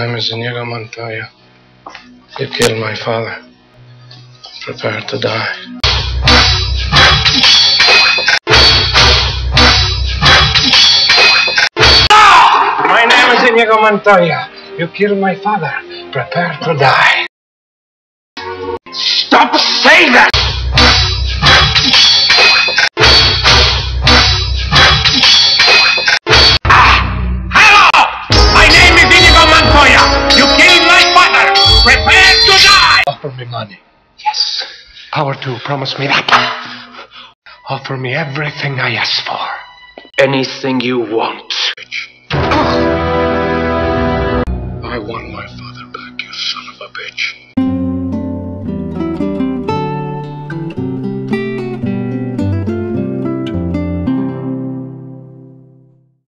name is Inigo Montoya. You killed my father. Prepare to die. My name is Inigo Montoya. You killed my father. Prepare to die. Stop saying that! Hello! My name is Inigo Montoya. You killed my father. Prepare to die! Offer me money. Yes. Power to promise me that. Offer me everything I ask for. Anything you want. I want my father back, you son of a bitch.